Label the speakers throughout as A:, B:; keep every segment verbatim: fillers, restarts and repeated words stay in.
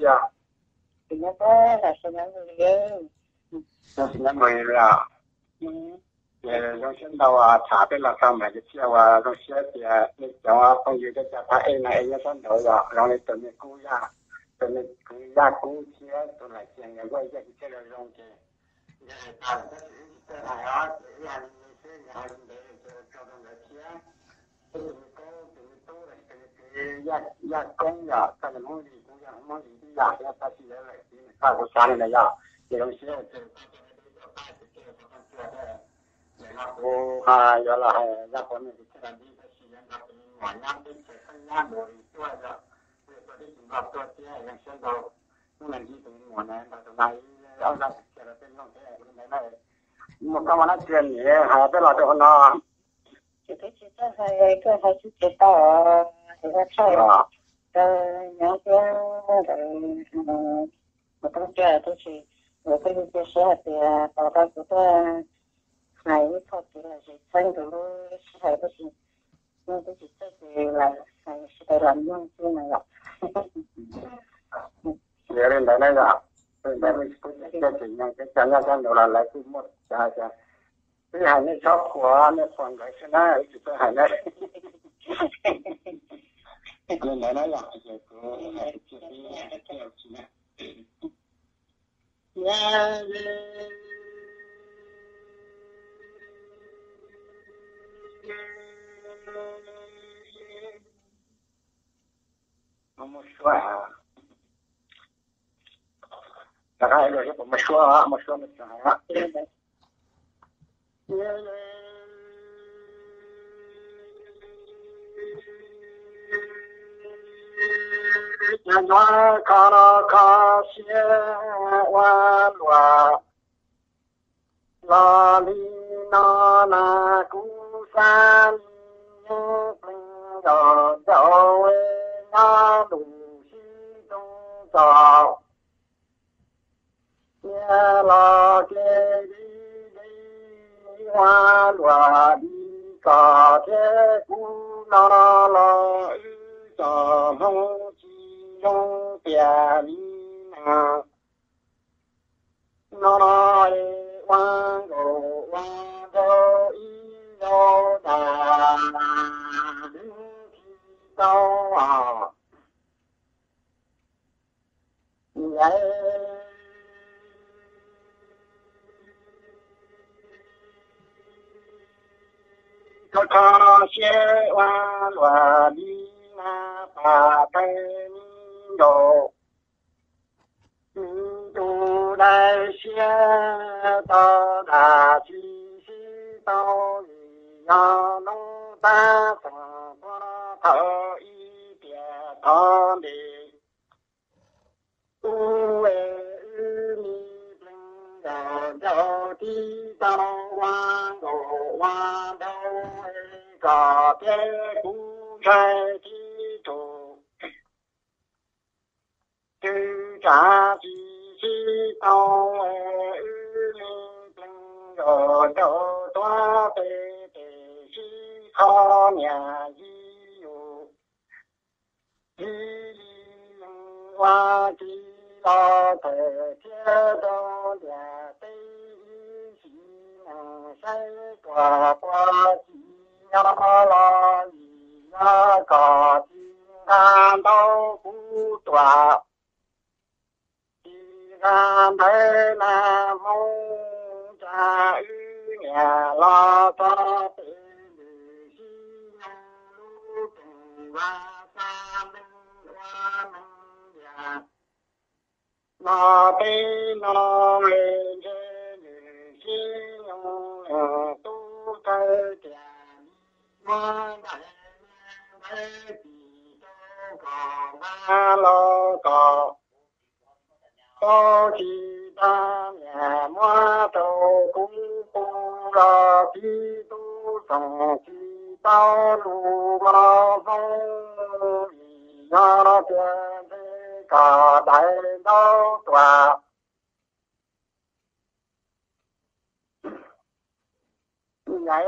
A: chia
B: thì nó có là sao nó người ghê
A: nó sinh nhật người là để trong sinh đầu à thả bên là sao mà cái chia và trong xe thì cái cháu không như cái cháu phải này anh nó đầu rồi rồi này tụi mình cú ra tụi mình cú ra cú chia tụi này chuyện này quay cái chia rồi trong cái cái ta cái này đó là cái này để cho cho nó chia tụi mình có tụi mình tu là cái giác giác công ya cái này muốn gì cũng ya muốn gì đi ya ya ta chỉ là cái cái của sáng này ya thì trong xe thì ô ha giờ là ra con này thì là đi cái gì đó thì ngoài năm đến sẽ không nhang rồi tôi là tôi tôi đi tìm gặp tôi thì là sẽ đâu nó là gì từ ngoài này mà từ này ở ra sẽ là bên trong thế này này một cái mà nó chuyện nhỉ hà biết là tôi nó
B: chỉ thấy chỉ thấy hay cái hay chỉ chỉ tao thì nó sai rồi nhớ cái rồi một cái chuyện tôi chỉ rồi cái cái xe thì tao tao cũng này thôi thì là chỉ tranh thủ hay cái gì nhưng cái gì cái gì là phải phải làm những cái này ạ
A: để lên đây này ạ để mình cũng cái chuyện này cái chẳng ra đâu là lại cũng một cha cha cái hàng này shop của nó còn cái cái này cái hàng này lên đây này ạ cái cái cái cái này yeah một số à là cái rồi cái một số à một số một số à nhà nó có có xe qua loa la li na na cu san nhớ giờ dạo na đủ chi đông dạo nhà la kê đi đi hoa loa đi cả thế cu na la cho hông chi đông bia li na na quang đồ quang đồ y đồ đà đứng khi đâu à vậy có có xe qua loa đi na pa tay đồ tu đại xe ta đà chi chi tao ya nông ta thằng qua thở y bia thọ đi tu về mi bình ya đâu đi tao hoa đồ hoa đâu cả thế cũng sai đi tu tu trả chi chi tao rồi đâu toa tê tê chi khó nhà di dụ di hoa chi lo thể thiết đâu nhà tây chi nàng say quả qua chi nhớ lo gì nhớ có chi ngàn đâu phú tòa làm thế là mong cha ư nhà lo cho tình si lu tình qua xa bên qua mình nhà lo tê lo lên trên si nhung tu cơ tiền mua đại đại thì đâu còn ba lo còn có chi ta nhà mua trâu cũng tu ra chi tu sòng chi tao lu ma phong vì nhà tiền thế cả đại đau tòa ngày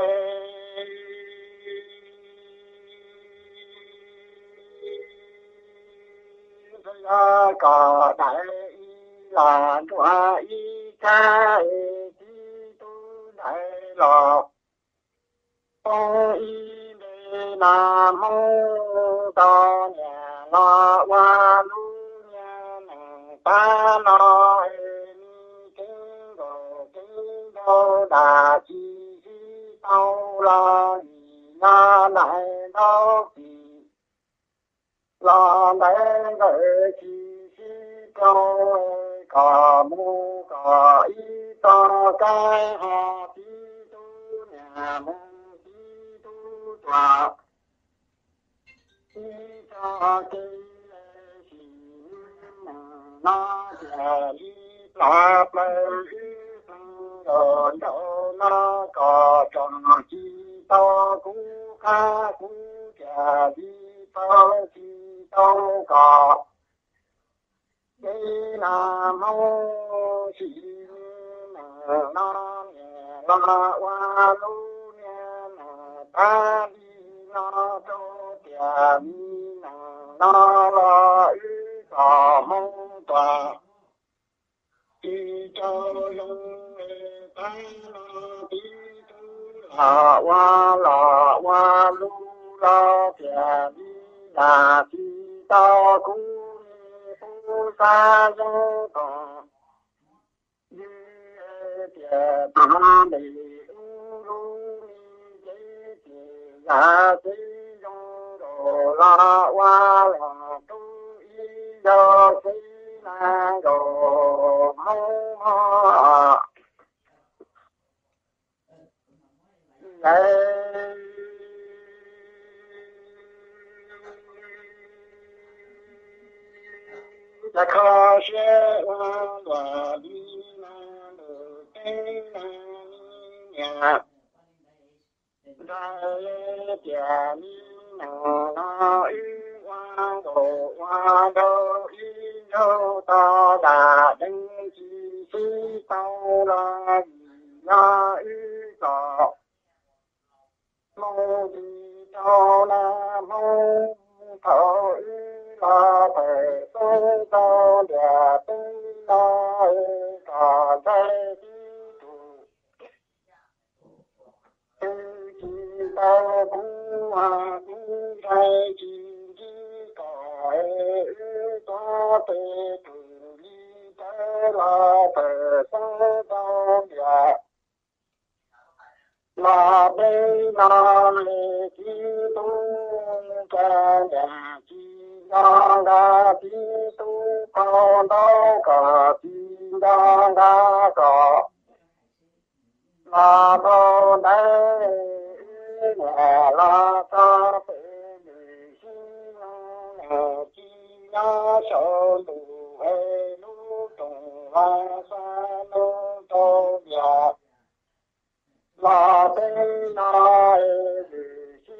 A: có đại là đoa y ca chi tu đại lọ ô y đề nam mô to nhà lo wa lu nhà nằng ta lo ni kinh đồ kinh đồ đà chi chi tao lo na lại đâu gì lo đấy người chi chi câu có mu có ý to cái họ tí tu nhà mu tí tu tòa tí cho cái gì nó là đi là bờ rồi đâu nó có tròn chi to cú ca cú trà đi to chi to có đây là mâu chỉ nó nhẹ lo qua lu nhẹ ta đi nó đâu tiền nó lo ư có mong tòa đi cho lông ta lo đi la wa la wa lu la tia di la ti ta ku ni pu sa yo to di tia ta de u lu ni de ti ya ti yo ro la wa la tu i yo si na yo mo ma ta khó sẽ là đi na được cái nhà ra nhà đi nó yêu hoa đồ hoa đâu yêu đâu ta đã đừng chỉ phi tao là na yêu ta mô đi cho na mô thọ la thể tôi cho địa tinh la cả thế tu tư chi tao cũng hòa cũng thay chi chi có có thể tu đi thế la thể tôi cho địa la đây la lệ chi tu ca nhà chi na ga chi tu con đâu cả chi na ga có la đâu đây nhà la ta pe ni chi na chi na so tu he lu tung la sa lu to ya la đây la lệ chi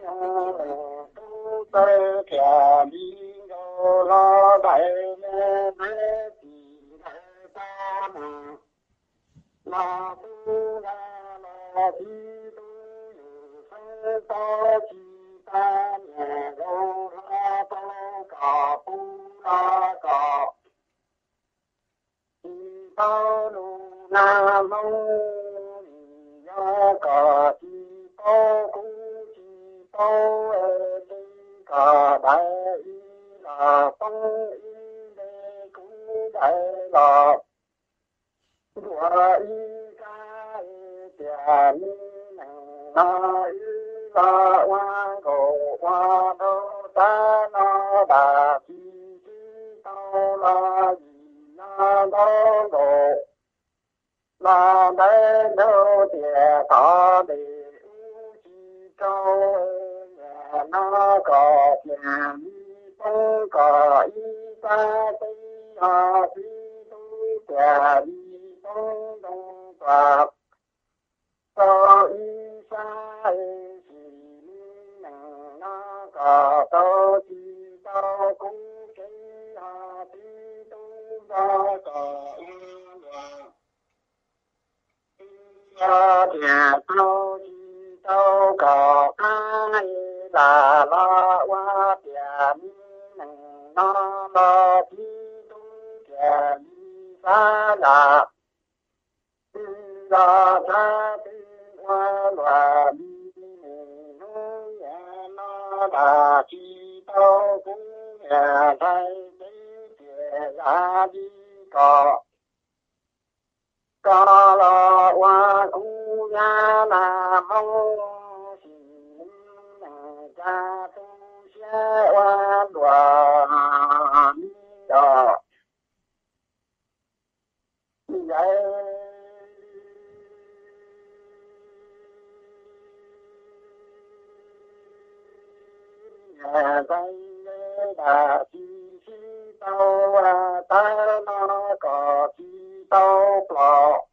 A: tu tê kya mi yo la đại mê mê ti đại ta na la tu la la ti tu yu sơ ta chi ta nhẹ yo la to ka pu la ka ti ta lu na mô ya ka ti to ku ti to e cả đại là phong y đề cú đại là đùa y ca tiền na y là hoa cổ hoa đâu ta na đà chi chi tao là gì na đó đồ là đây đâu tiền ta để u chi cao nó có nhà đi không có y ta tây hà đi tu nhà đi không đông tòa có y sa chỉ nó có tao chỉ tao cũng cái hà đi tu ra có ya nhà tao chỉ tao có ai là la wa tia mi na la ra cha ti hoa loa đi nu nhà nó là chi tao cũng nhà thay đi tiền ra đi có có lo hoa cu nhà là mong xin cha tu sẽ hoa loa đi đó vậy nhà tay là chi chi tao à ta nó có chi tao lọ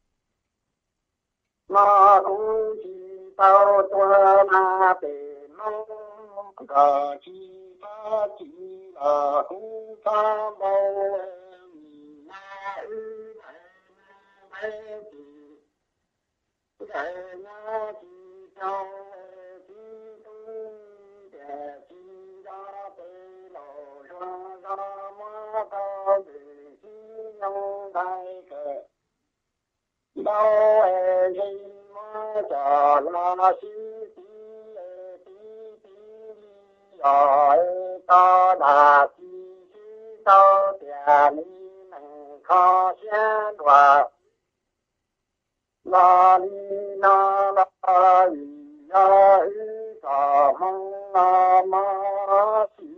A: nó cũng chi tao tua na bể mong có chi ta chi là cũng ta bao na ư thầy chi thầy na chi tao chi tu để chi ra bể lộ ra ra ma tao để chi nhung đại kệ đâu e gì mà cho là chi chi chi chi rồi ta đã chi chi tao tiền mình khó sẽ đoạt la ni na la yi ya yu ta mong na ma si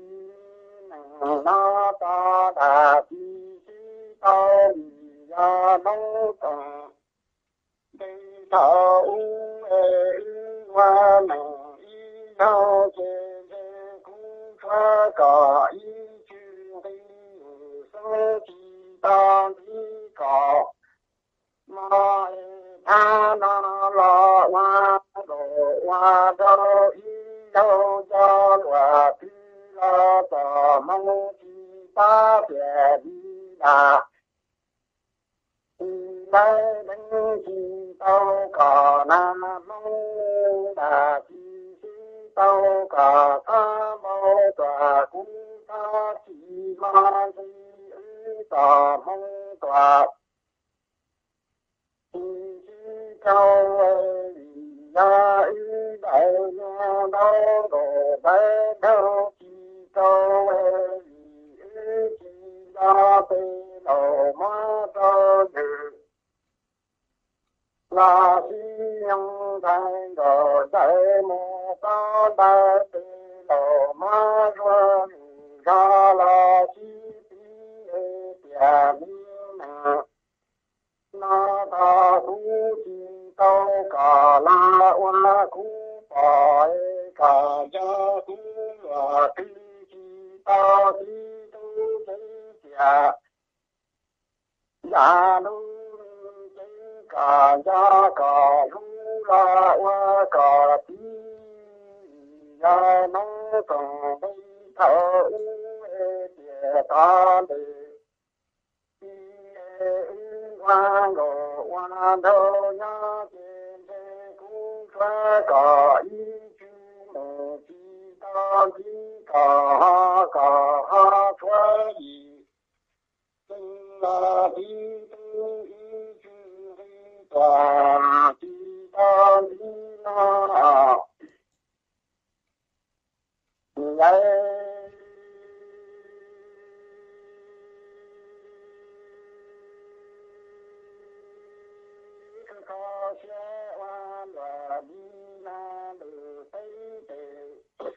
A: na ta da ti si ta yi ya nong ta de ta u e wa na yi na je je ku cha ka yi chu ri sa ti ta ti ka ma ta na lo wa lo wa do yi do do wa pi la ta mong chi ta bie di la yi lai đừng chi tao cả na mong đà chi chi tao cả ta bao tòa cũng ta chỉ ma chi ta mong tòa cao ya yu đại nha đau đồ bé đâu chi cao yu chi ra bê đầu ma cho dự là chi nhân thành đồ đại mô ta đại bê đầu ma cho ra là chi tí bìa mi nè na ta tu chi tao cả la hoa cu bỏi cả gia tu là ti chi ta ti tu chi cha ya nu chi cả gia cả lu la hoa cả ti ya nó còn đi thở e địa ta đi hoa ngộ hoa thơ nhá tiền thế cũng khoa cả ý chú mù chi ta chi cả ha cả ha khoa gì tinh là chi tu ý chú ý tòa chi ta chi na vậy có sẽ hoa là đi na từ tây tề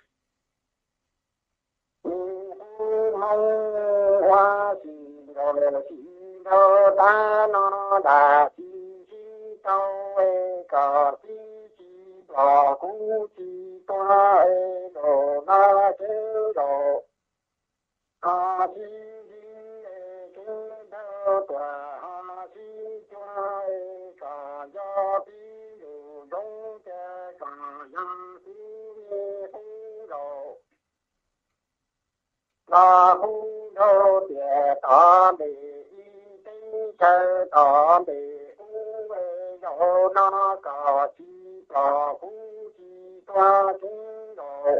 A: mong hoa chỉ rồi chỉ đâu ta nó đã chỉ chỉ tao e cả chỉ chỉ bỏ cú chỉ toa e đồ na chế đồ ha chỉ chỉ e chế đâu tòa ha chỉ toa e cả gia ti đồ giống cha cả gia ti phu đồ là phu đồ địa ta bề y tế chơi ta bề u e đồ na cả chi ta phu chi toa chi đồ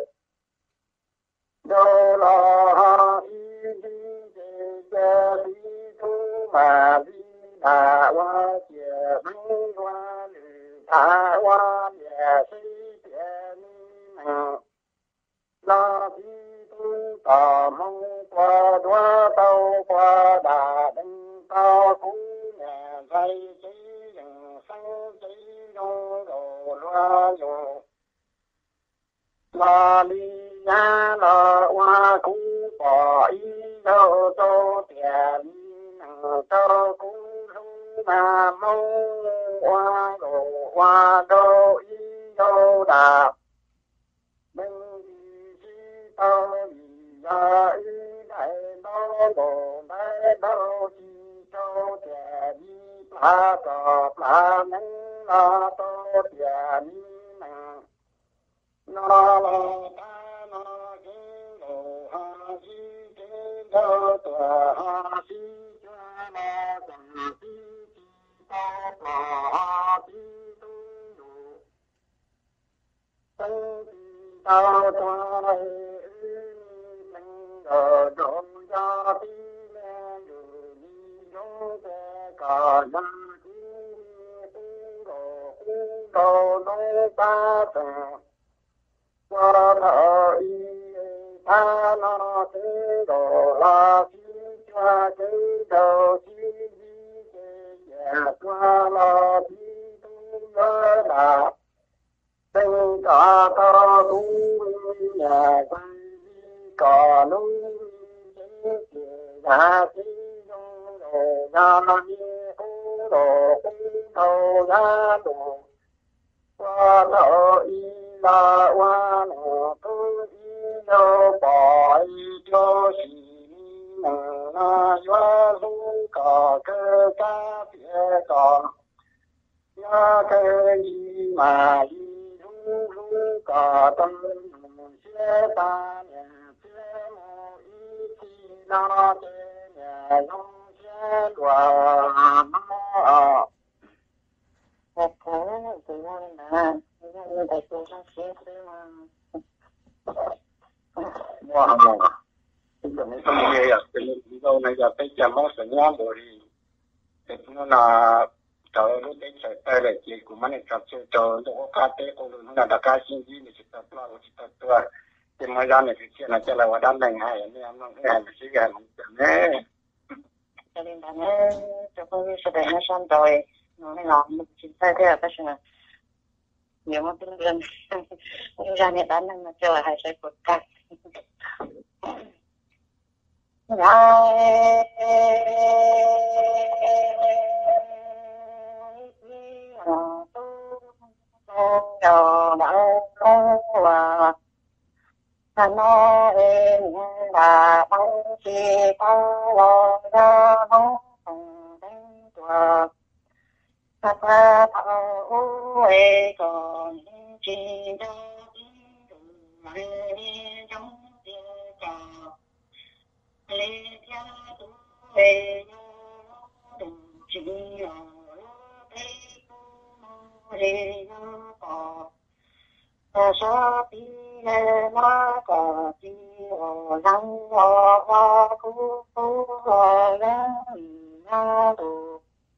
A: đồ là ha chi chi chi cha ti tu mà đi đà hoa chia băng hoa lì thả hoa nhẹ sĩ tiền nặng la phi tu tà mong qua đoa tàu qua đà đinh ta cú nhà dây chỉ rừng xanh chỉ rong đồ loa dù la li ya la hoa cú bỏ ý đâu tô tiền nặng tàu cú mà mong hoa đồ hoa đô ý đâu đà bên đi tao vì ya ý đại đô đồ đại đô chi châu trẻ đi ba cò ba nắng la tô trẻ đi nặng nó lo ta nó kinh đồ ha chi kinh đô tòa ha chi cha la chẳng chi ta là ti tu du tăng tao trai nâng ở đồn gia ti men du ni dong te cả gia ti tu đồ u đồ nông ta tờ qua thở y ta na te đồ la chi cha te đồ chi qua la ti tu la la tên cả ta tu nhà quay cả núi trên kia nhà chi dong đồ nhà đi u đồ u đồ nhà đồ qua thở y la qua nọ tu y đâu bỏ y cho xì nà na doa lu cả cơ ca phía cả ya cơ y mà y lu lu cả tâm xe ta nhà xe mô y chi na xe nhà nông xe đoà ma một phố từ ngân là như đại cô sang xe thế mà wow wow bây giờ mình không nghe à cái đâu này giờ bây giờ mong sẽ nhắm rồi thì nó là trời lúc đấy trời tay là chỉ của mình tập chơi trời nó có cá tê con nó là đặc cá xin gì mình chỉ tập là chỉ tập tua thì mà ra này thì chuyện là chơi là vào đám này hay anh em nó nghe là chỉ cái này cho nên là nó cho con sẽ để nó xong rồi nó mới làm một chuyện tay thế là cái gì nhiều mà tin gần nhưng ra này bán năng là chơi hay sẽ cột cắt Lai tu yo đạo wa nó em là băng chi tao lo ra bóng đánh tua ta ta thao uế còn chi đâu mày đi trong tiếng cò lê cha tu về đừng chỉ ở đây tu đi cò ta sao đi nó có chi ở răng ở hoa cú cú ở lên na đủ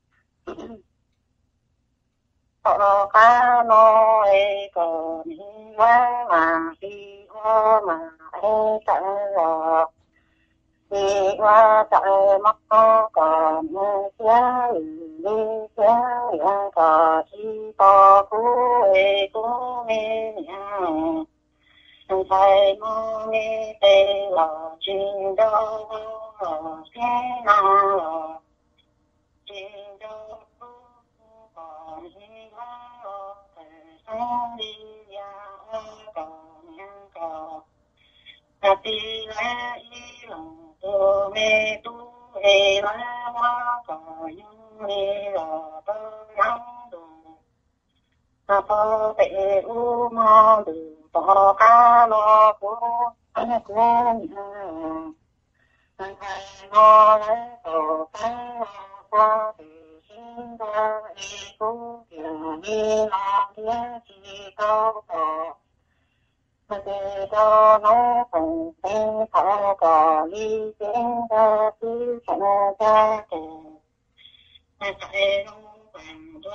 A: ở cá nó còn hoa mà đi hoa mà ai chẳng lo đi hoa chạy mắt còn giá đi giá giá có chi có cú cú nghe thầy mong nghe tê lò chuyện đâu thế nào chuyện đâu còn gì lo thầy sống đi ra còn nhang còn ta đi lá y lòng tôi mê tu hề lá hoa còn những mê lò tôi nắng đủ ta có tệ u mò đủ bỏ cá lo của anh của nhà anh hay lo lấy tổ cá lo qua thì xin ra đi cũng kiểu đi lo thế chỉ có tổ mà để cho nó cùng tên khó có lý tiếng ra cứ chẳng ra kể mà phải không bằng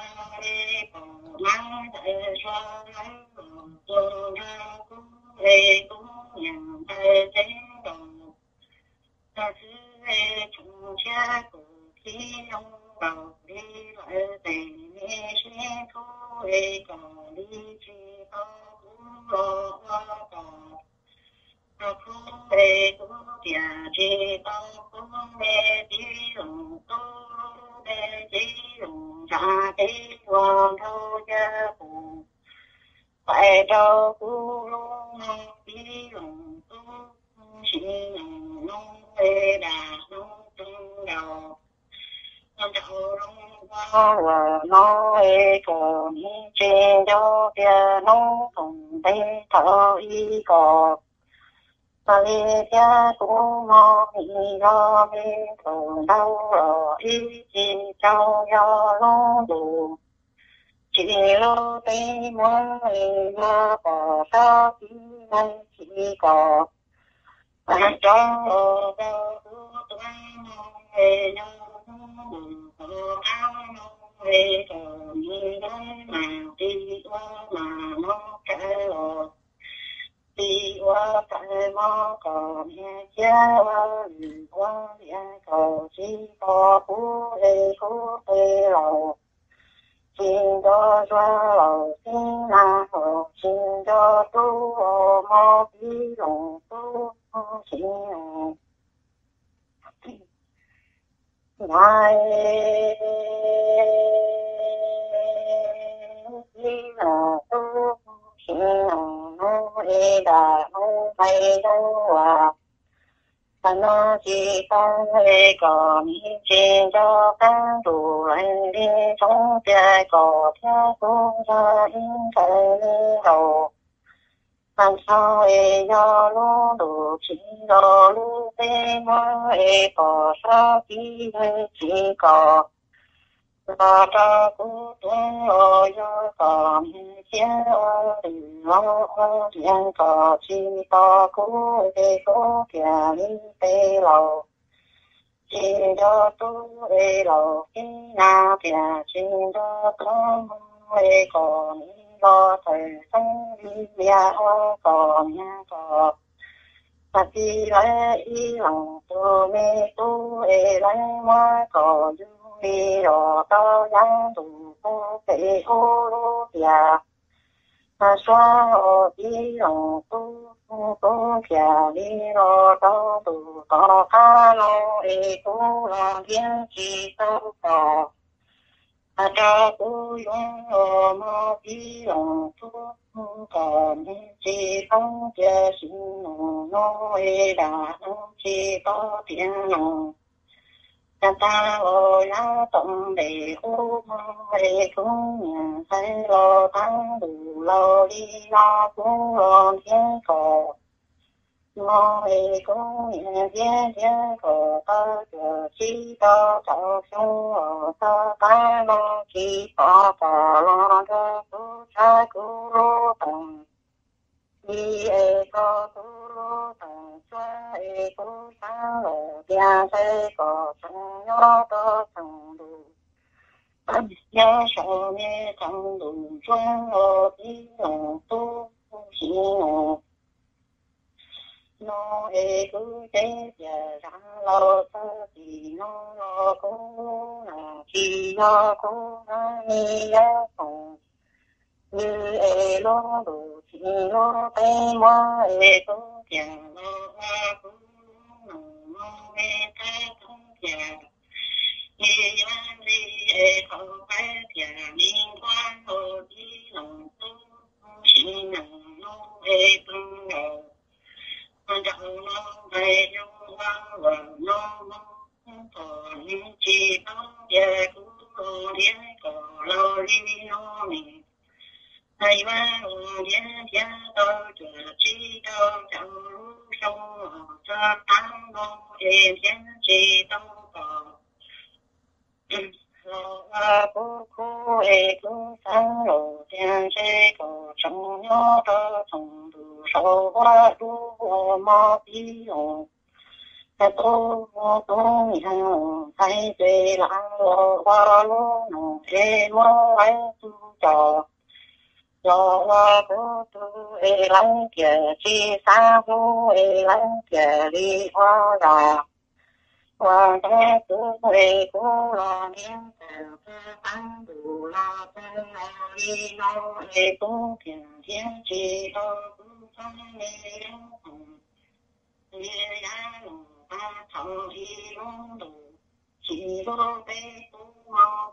B: ta tô tô nhau thay về lá lô hoa lô nụ thế mô ấy tu trò lo hoa cô tu ê lắng kìa chi xa vô ê lắng kìa đi hoa đà hoa đà tu ê cô lo miếng tèo tư tăng đủ lo tư lo đi lo ê cô thiền thiên chi lo cô tăng ê lo ê ya lo ta thầu y lo đủ chỉ lo bê tu lo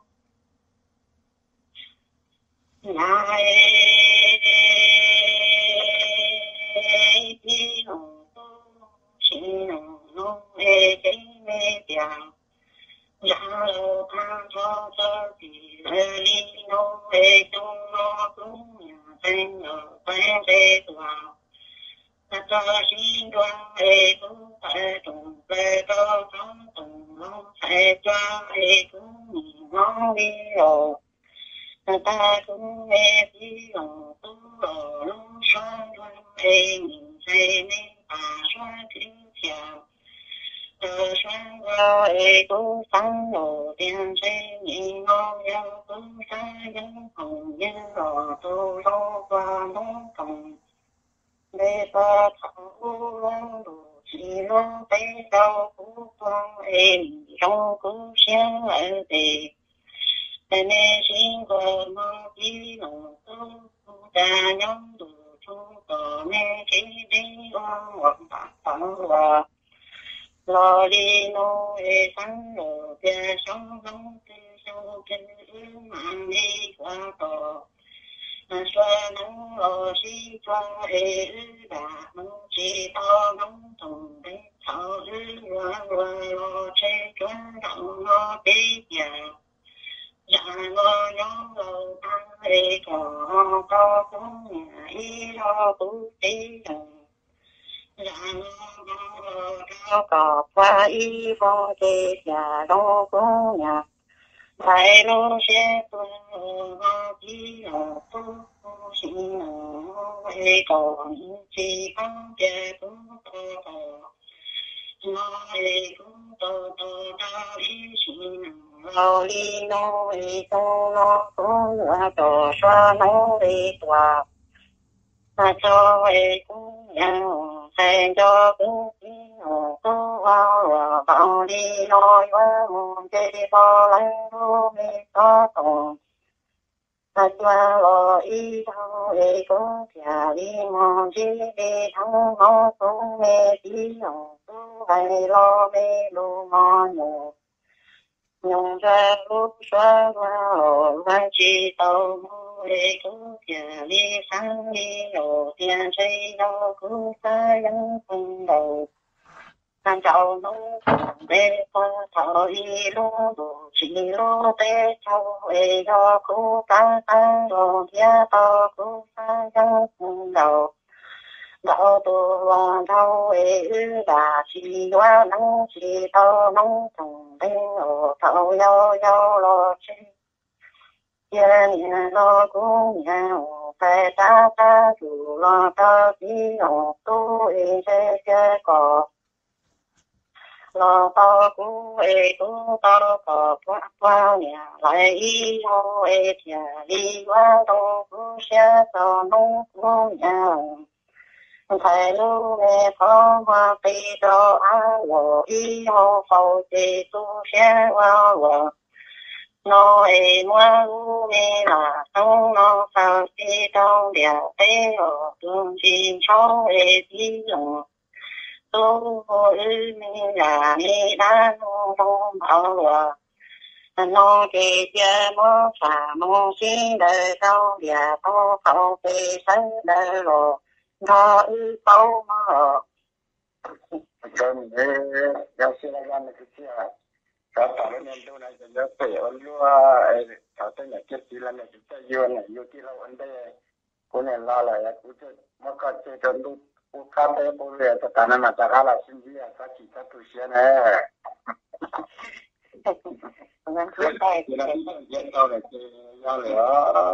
B: ngài đi nô xin nô nô ê cái mê tiang ya lo tha cho cho thì lê đi nô ê chung lo cũng nhà tên ở tên tê tuào ta cho xin đoan ê cũng phải tùng tê cho trong tùng nó phải cho ê cũng ngon đi rồi ta cũng nghe tiếng lòng tu ở lúc sáng loan ê mình thấy nên ta xoa tiếng chào tờ sáng qua ê tu sáng lộ tiền xây nhìn ngon nhau tu xa dân hồng dân rò tu lô qua nông cộng để ta thẳng u lông đủ chỉ lông tế đau cú con ê mình trong cú sáng ở đề nên xin cô mong chỉ lòng tu ta nhóm đủ tu tổ nên chỉ đi con hoặc bạc phẳng hòa lo đi nô ê sáng lộ tia sống giống tư sâu kinh ư mạng đi qua tổ xoa nắng lo si cho ê ư đà mong chỉ to nóng thùng đến thảo ư loa loa lo chê choán đặng lo tế già dạ lo nhóm lo tăng ê có có cũng nhà ý lo tú tế đồng dạ lo lo cao có qua ý vô tế dạ lo cũng nhà đại lô xe tuân lo tí lo tú xin lo ê còn chỉ không chê cũng tô tô lo ê cũng tô tô đau ý xin lo li no ê tô lo cũng là tổ xoa nó ê tòa ta cho ê cũng nhau sen cho cũng nhau tô ao và bao đi nói quá mong chê bao lắng đô mê có tồn ta cho lo ý thao ê cũng thả đi mong chê đi thắng nó cũng mê tí lòng tô hay lo mê lô mò nhổ nhung ra lúc xóa qua hồ văn chi tàu mô ê cũng thả đi sáng đi lộ tiền xây đâu cũng xa dân cùng đầu Hàn châu nông cùng bê qua thở y lô đủ chỉ lô bê châu ê do cú tăng tăng đồ thia to cú xa dân cùng đầu đạo tu hoàng thâu ê ư đà chỉ hoa nắng chỉ to nông cùng bê ổ thâu yêu yêu lo chi kia nhà lo cú nhà ổ phê ta ta chủ lo ta tí ổ tu ê chê chê cỏ lo to cú ê tu to cỏ qua qua nhà lại y hô ê thìa đi qua tô cú xe to nông cú nhà thầy lưu nghe có hoa tì cho á wo y hô phâu tì tu xe qua wo nó ê mua u nghe là tông nó sao tì tông đèo tê ở tương trình cháu ê tí lòng tu hô ư mê là mê đá nô nô bảo wo nó kì chê mô phà mô xin đời tông đèo tô phâu tì sân đời lộ nó ư bao mà
A: Còn cái giáo sư là làm cái gì à? Các bạn nên đâu nàyจะเยอะไปอันรู้ว่าไอ้เขาตั้งแต่เจ็ดปีแล้วเนี่ยจะอยู่ไหนอยู่ที่เราอันเดียคนเนี่ยลาเลยอ่ะกูจะมันก็จะจนดูกูข้ามไปปุ๊บเลยแต่ตอนนั้นมาจากอะไรสิ่งที่อ่ะสักกี่สักตัวเสียนะ
B: งั้นคือได้
A: เดี๋ยวเราเย็นเอาเลยจะยาวเลยอ่ะ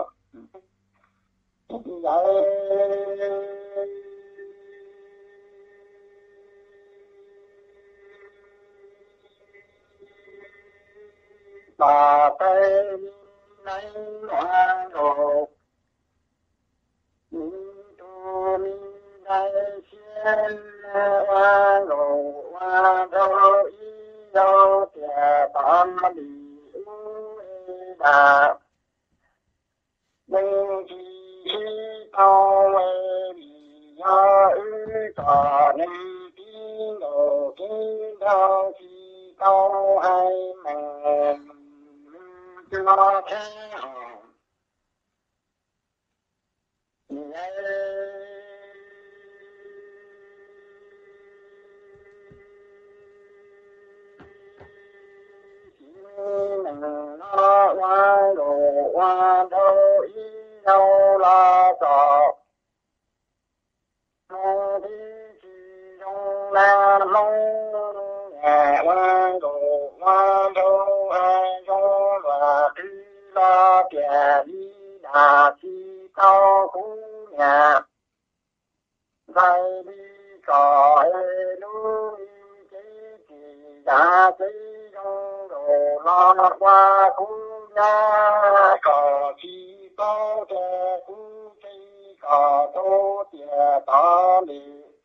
A: ยาว
B: Hãy subscribe cho kênh Ghiền Mì Gõ để không bỏ lỡ
A: bà tây nánh hoa đồ tu mi đại thiên hoa đồ hoa đồ y đâu tiệt tam đi đà minh chi tao vì do ư tỏ nên tín đồ kính theo chi tao hay mình cho thế nó hoa đồ hoa đâu ý đâu là tỏ mong đi chỉ trong là mong nhà hoa đồ hoa đâu ai do là đi la kẻ đi đà chi tao cú nhà dạy đi cỏ núi cái gì đã thấy trong đồ lo qua cú nhà cỏ chi tao kẻ cú cây cỏ tô tìa ta đi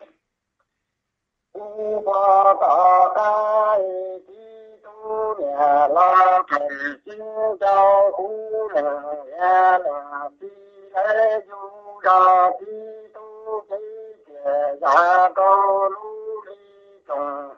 A: cú qua cỏ cái chi tu nhà lo thầy chính cháu cú nhà là đi lễ du ra đi tu đi kẻ ra có lũ đi trồng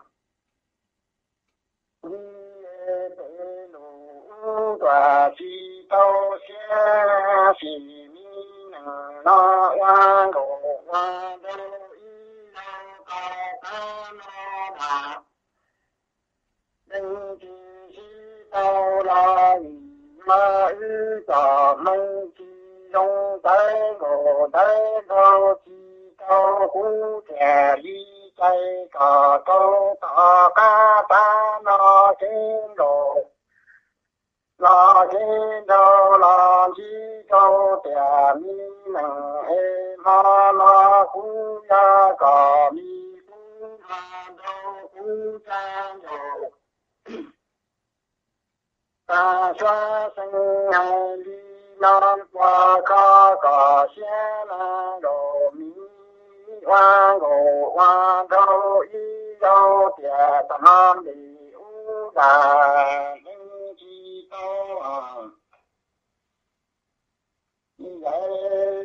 A: đi tế lũ tòa chi tao xe xì mi nâng nó hoa đồ hoa đô y nâng cao ca nó bà đừng chi chi tao là mà ư tòa mông chi trong tay ngộ tay cao chi cao cú kẻ đi tay cả câu cả ca ta nó trên đồ là trên đồ là chi câu kẻ mi nâng ê ma la cú ya cả mi cú ha đâu cú cha đồ ta xoa sinh hai ly nam qua ca ca xe la đồ mi hoa ngộ hoa đâu y đâu tiệt tam đi u đà minh chi tao à vậy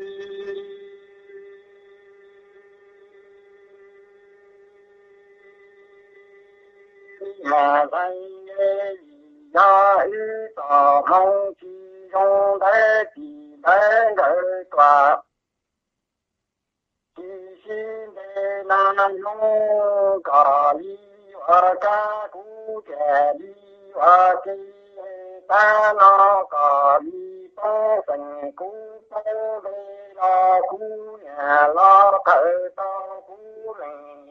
A: mà vậy ya ư tỏ mong chi trong thế chỉ thế đời tòa chỉ xin để nam nông cả đi và ca cú trẻ đi và khi ta nó cả đi to thành cú to về là cú nhà lo thở to cú lành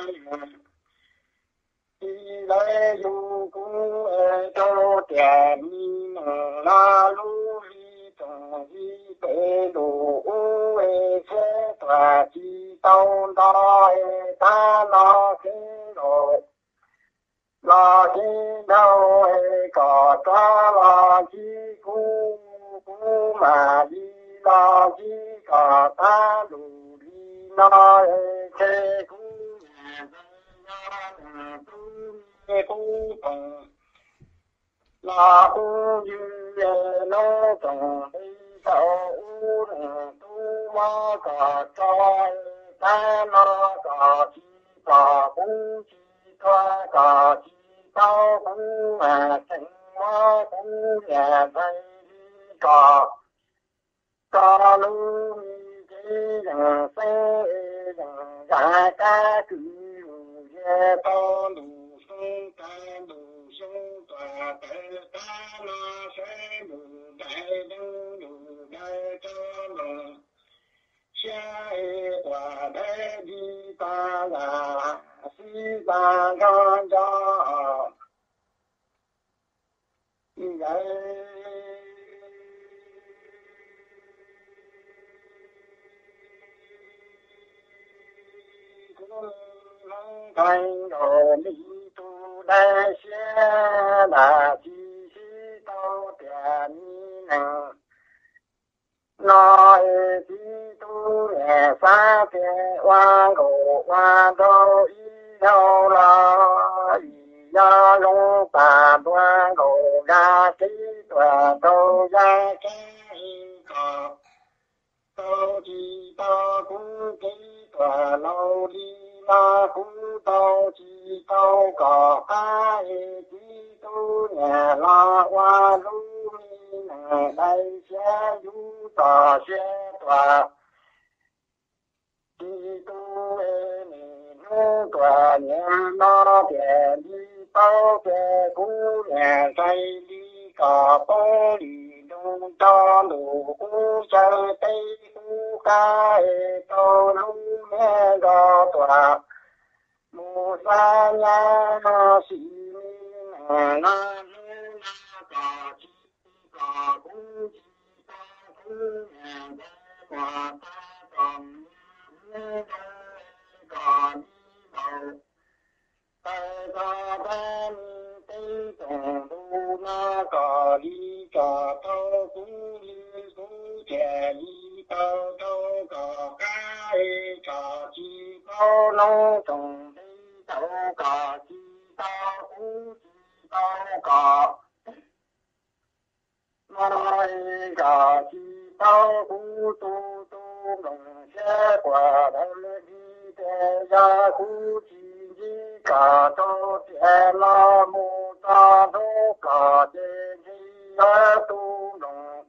A: lễ du cú cho trẻ mi la lu li trồng di tế đủ ê xe tòa chi tao đó ta lo kinh đồ lo kinh đâu có ta lo chi cú cú mà đi lo chi có ta đủ đi nói thế cú cú tùng là cú như nó tùng đi sau tu ma cả trai ta nó cả chi cả cú chi qua cả chi tao cú mà thành ma cú nhà đây cả cả lu cái đằng xe đằng ra ca cứ ye to lu sung ta lu sung tòa tế ta na sẽ lu đại đăng lu đại cho lu xa quả thế đi ta là si ta gan cho vậy thành đồ mi tu đại xe là chi chi na ke wa go wa do i đâu la ya long ta đoan go ga ti đoan do ya ke ka do ji ta ku ki đoan lo li la ku do ji do ka ai ji tu nhà la wa lu mi na dai xia yu ta xia đoan đi tu ê nì nu tòa nhà nó kẻ đi bao kẻ cú nhà say đi cà bó đi đông cho đủ cú chơi tây cú ca ê tô lu mẹ gò tòa mù sa nhà nó xì nà na nu na cà chi cà cú chi ca cú nhà bà ta cầm còn đầu tay ra bên tây tổng đu na cò đi cò thâu cú đi cú chè đi tàu tàu cò cá cò chi tàu nông trồng đi tàu cò chi tàu cú chi tàu cò nói cò chi tàu cú tu tu đồng xe quả đông đi thế gia cú chi đi cả cho thế la mô ta đô cả thế đi ya tu đồng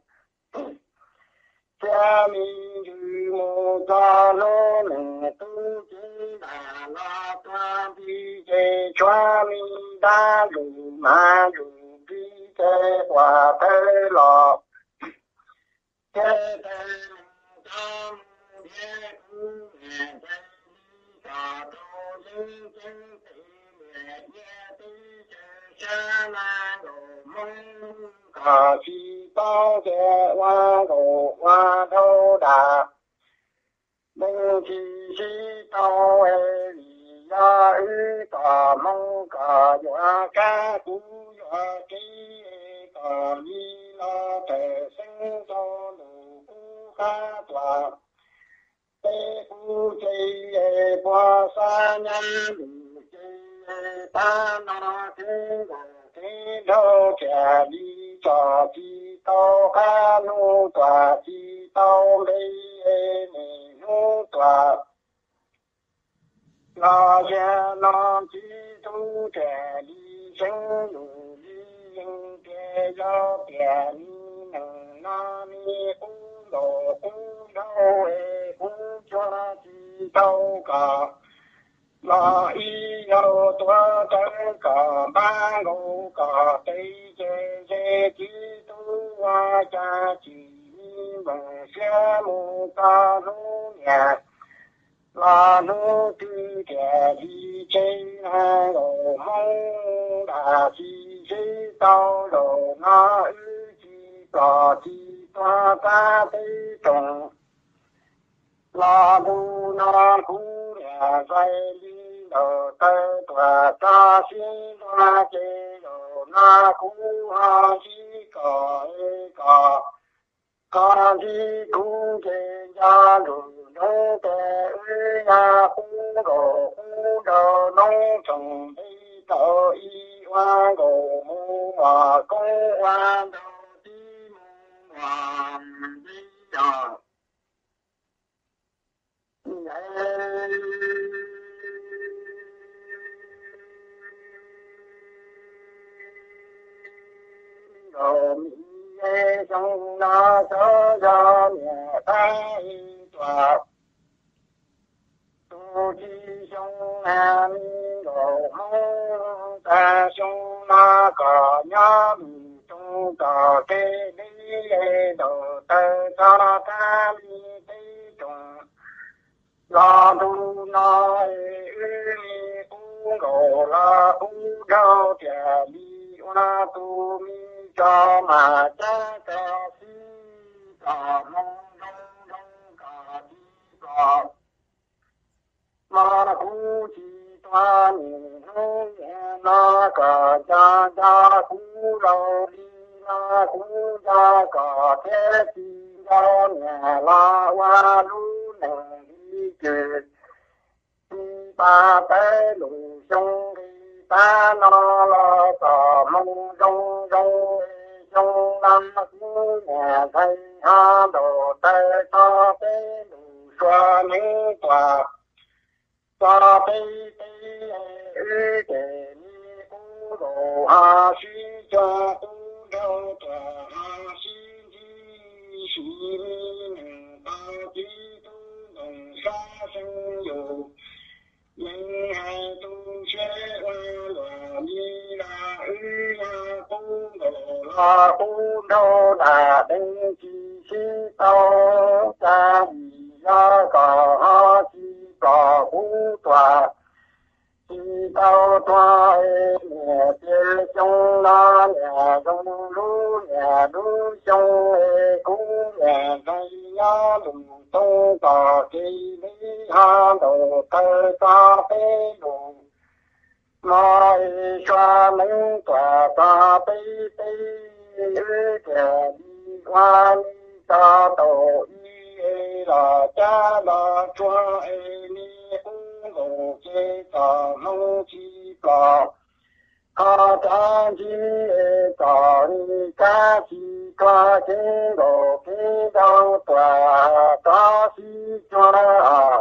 A: cha mi du mô ta lô nè tu chi đà la ta đi thế choa mi đa lù ma lù đi thế quả thế lọ thế thế tam thế tu nè thế đi cả tô linh chân thị mẹ nhẹ tí chê cha na đồ mông cả chi bao kẻ hoa đồ hoa đâu đà mông chi chi tao ê lì ya ư cả mông cả hoa ca cú hoa ký cả li la thể sinh cho đủ cú ca tòa tê cú chê ê qua sa nhân đủ chê ê ta na thế đồ thế đâu kẻ đi cho chi tao ca nô tòa chi tao lê ê nê nô tòa la ya na chi tu kẻ đi sinh đủ đi yên kẻ ya kẻ đi nâng na mi cú đồ cú đâu ê cú cho chi tao cả la y yo tua tân cả ba ngô cả tây chê chê chi tu hoa cha chi bằng xe mô ta lô nhà la nô tư kẻ đi chê na đồ mông đà chi chê tao đồ na ư chi tòa chi toa ta tây trồng la bu na khu nhà say đi đồ tơ tòa ta xin hoa chê đồ na khu ha chi cò ê cò ca chi khu chê gia lù nô tê ư ya khu đồ khu đồ nông trồng đi tờ y hoa đồ mu hòa công hoa đồ đi mu hòa đi đồ đồ mi ê trong na sơ ra mẹ tay tòa tu chi trong na mi đồ mong ta trong na cỏ nhá mi trong cỏ kê đi lê đồ tơ ca ca mi tê trùng la tu na ê ư cu đồ la cu đau kẻ đi hoa tu mi cho mà cha ca si ca mong đông đông ca đi ca ma cu chi toa ni hô na ca cha cha cu lao đi la cu cha ca thế chi ra nhà la hoa lu nè kề ba cái lù sông ta nó lo tò mông rong rong sông năm cú nhà thầy ha đồ tê ta tê lù xoa những tòa tòa tê tê ư kề ni cú đồ ha suy cho cú đâu tòa ha suy chi suy ni ta chi tu đồng xa sinh dù nhưng hai tu sẽ là đi là ư là cú đồ là cú đâu là đừng chi chi tao ta đi ra cả ha chi cả cú tòa chi tao tòa nhà chơi trong la nhà trong lú nhà lú trong cú nhà cây nhà lùng tung tà kỳ lý ha đồ tơ ta tế lùng mai xoa nâng tòa ta tế tế ư kè đi qua ni ta tổ y ê là cha là chua ê ni ung gồ chê ta mông chi bà ca cha chi ê ta ni ca chi ca chê gồ kê đau tòa ta si chua à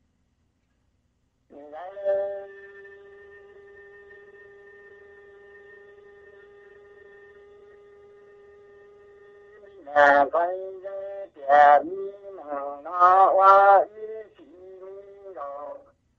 A: nhà cây tiền nó qua ý chí đâu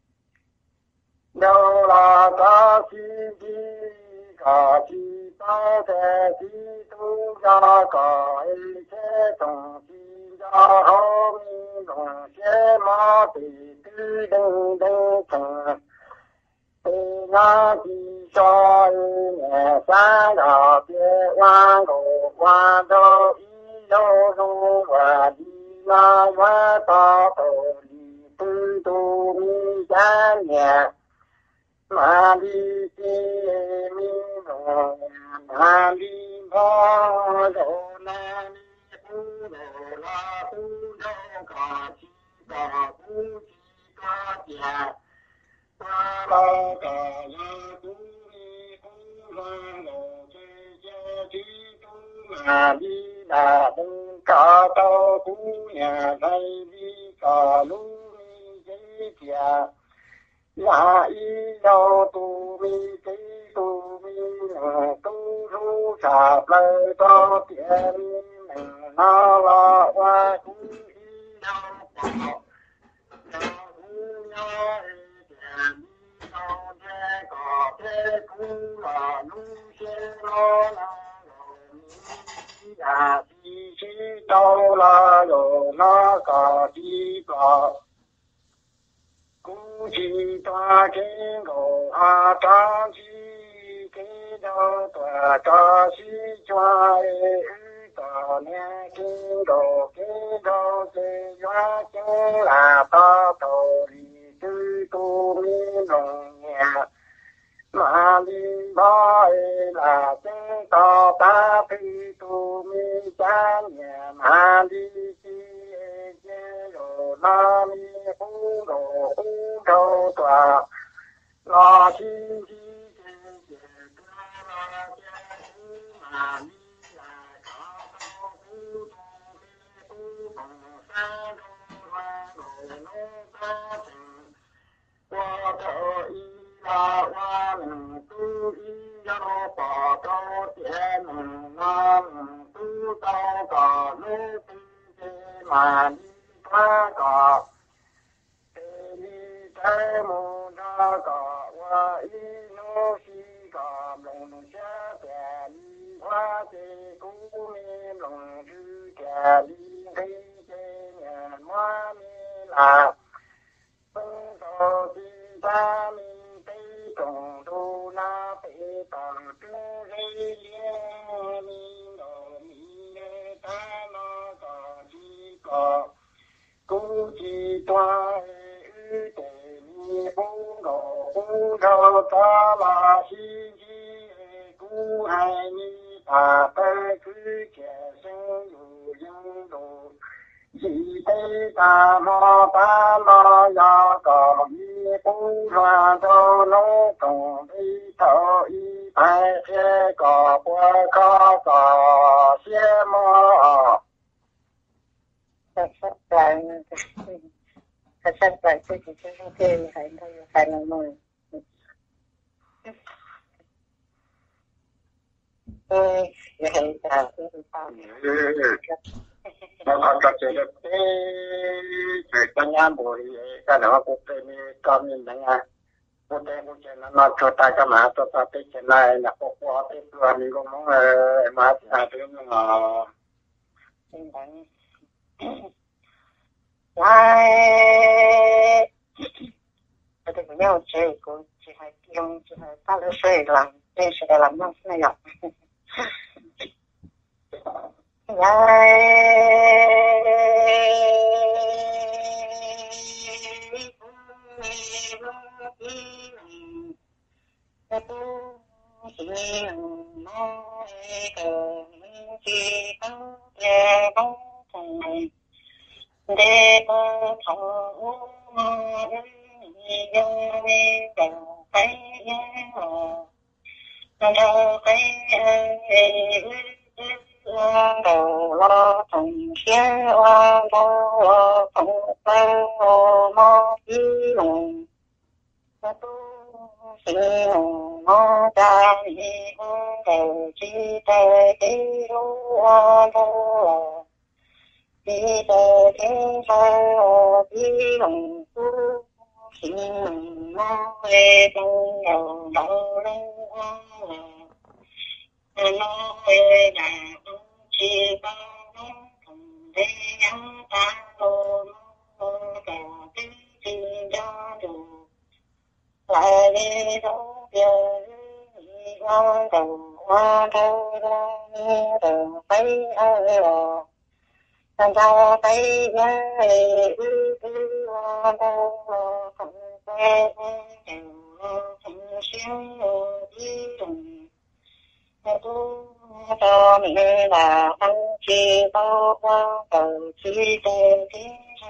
A: đâu là có chi chi cả chi bao thế chi tu ra cả ý chế tổng chi ra hô mi đồng chế ma tì tư đừng đừng chẳng tì na chi cho nhà xa đỏ kia hoa cổ hoa đô ý đô đô và đi na hoa to tổ đi tư tu mi cha nhà mà đi chi mi đồ mà đi bao đồ na đi tu đồ la tu đô cả chi cả tu chi cả nhà ta la cả la tu mi tu la đồ chê chê chi tu mà đi đà đừng cả tao cú nhà thầy đi cả lũ mi chê kìa là y đâu tu mi tí tu mi tu ru sạp lời to tiền mình nó lo qua cú y đâu bỏ đâu cú nhớ tiền đi đâu thế có thế cú là lũ xe lo là rồi là chi chi đâu là rồi nó có đi có cú chi toa cái ngô a ta chi cái đâu toa ta chi choa ư ta nghe cái đồ cái đâu cái doa cái là ta tổ đi tư tu mi nông nhà mà đi bao là cái ta ta tư tu mi cha nhà mà đi đồ na mi phu đồ u đâu tòa lo chi chi chi chi la cha u mà mi là cả đâu u tu mi phu bằng sa đâu ra đồ nô ta tình qua thọ y la qua mình tu y đâu bỏ đâu tiền mình nam tu đâu cả nô tu mà đi qua cả thế mô đa cả wa y nô si cả lòng cha kẻ đi hoa tê cú mi lòng dư kẻ đi thi tê nhà ma mi là phân tò si ta mi tê trồng đô na tê tàng tu rê liê mi nô mi nê ta na cả chi cả cú chi toa ư tê mi bố đồ bố đồ ta là chi chi cú hai mi ta tê cứ kẻ sinh dù dân đồ chỉ tây ta mò ta lo do có mi bu loa do nó còn đi thở y tai thế có qua có có xe mò
B: thật sắc lại thật sắc lại tôi chỉ chơi không chơi phải thôi phải là người tôi vậy là tôi sao
A: nó còn có chơi được cái người ta nhám bồi cái đó cũng cái mi con mình đấy à cũng cái cũng chơi nó nó cho ta cái mà cho ta cái chuyện này là có qua cáitua mình cũng muốn mà à cái nó
B: lại tôi cũng nhau chơi cũng chỉ hay dùng chỉ hay ta lấy chơi làm đây sẽ làm nó này nhở để có thấu đâu phải đâu phải đầu lo thằng kia lo lo thằng bao lo ý lòng nó tu sinh nó ra đi đầu chi tay cái lo lo đi tới thế sao đi lòng tu sinh nó về đâu đầu đầu nó về là chỉ có nó cùng để ăn ta đồ nó đồ cái gì đó đủ lại đi đâu giờ lo đầu lo đâu lo đâu phải ai lo làm sao phải nhớ ư ư lo đâu lo không quên đều lo không xuyên đi cùng tu cho mình là ăn chi bao qua cầu chi tê thế